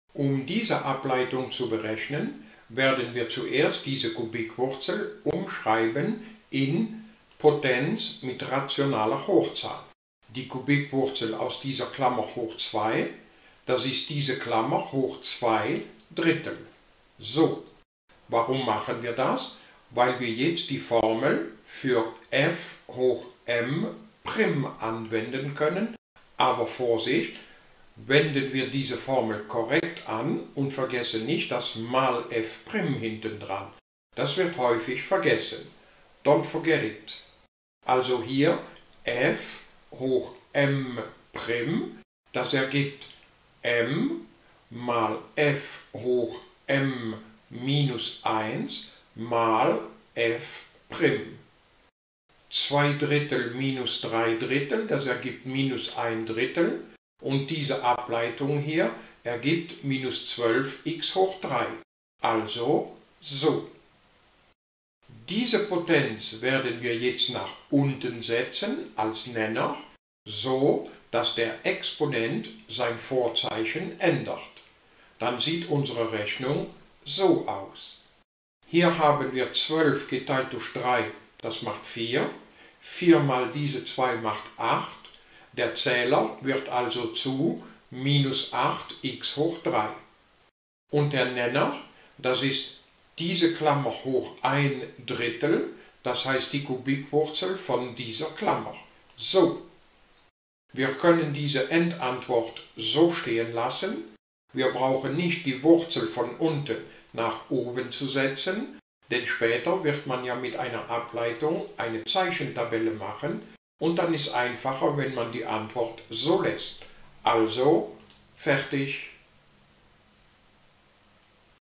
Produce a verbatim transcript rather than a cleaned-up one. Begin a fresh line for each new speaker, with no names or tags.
Um diese Ableitung zu berechnen, werden wir zuerst diese Kubikwurzel umschreiben in Potenz mit rationaler Hochzahl. Die Kubikwurzel aus dieser Klammer hoch zwei, das ist diese Klammer hoch zwei Drittel. So, warum machen wir das? Weil wir jetzt die Formel für f hoch m prim anwenden können, aber Vorsicht, wenden wir diese Formel korrekt an und vergessen nicht das mal f prim hinten dran. Das wird häufig vergessen. Don't forget it. Also hier f hoch m prim, das ergibt m mal f hoch m minus eins mal f prim. zwei Drittel minus drei Drittel, das ergibt minus ein Drittel. Und diese Ableitung hier ergibt minus zwölf x hoch drei. Also so. Diese Potenz werden wir jetzt nach unten setzen als Nenner, so dass der Exponent sein Vorzeichen ändert. Dann sieht unsere Rechnung so aus. Hier haben wir zwölf geteilt durch drei, das macht vier. vier mal diese zwei macht acht. Der Zähler wird also zu minus acht x hoch drei. Und der Nenner, das ist diese Klammer hoch ein Drittel, das heißt die Kubikwurzel von dieser Klammer. So. Wir können diese Endantwort so stehen lassen. Wir brauchen nicht die Wurzel von unten nach oben zu setzen, denn später wird man ja mit einer Ableitung eine Zeichentabelle machen und dann ist es einfacher, wenn man die Antwort so lässt. Also, fertig.